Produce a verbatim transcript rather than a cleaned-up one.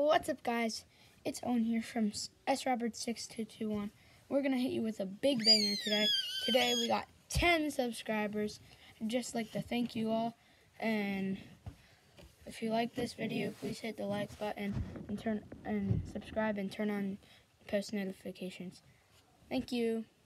What's up, guys? It's Owen here from S Roberts six two two one. We're gonna hit you with a big banger today. Today we got ten subscribers. I'd just like to thank you all, and if you like this video, please hit the like button and turn and subscribe and turn on post notifications. Thank you.